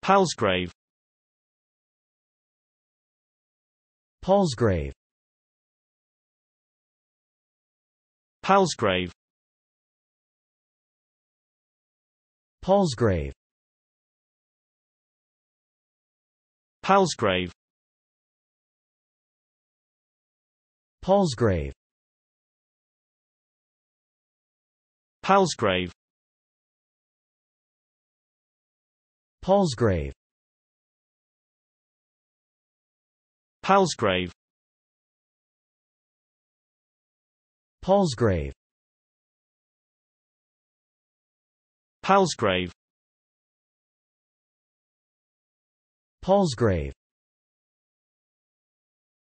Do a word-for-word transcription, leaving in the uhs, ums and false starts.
palsgrave, palsgrave, palsgrave, palsgrave, palsgrave, palsgrave, palsgrave, palsgrave, palsgrave, palsgrave, palsgrave, palsgrave,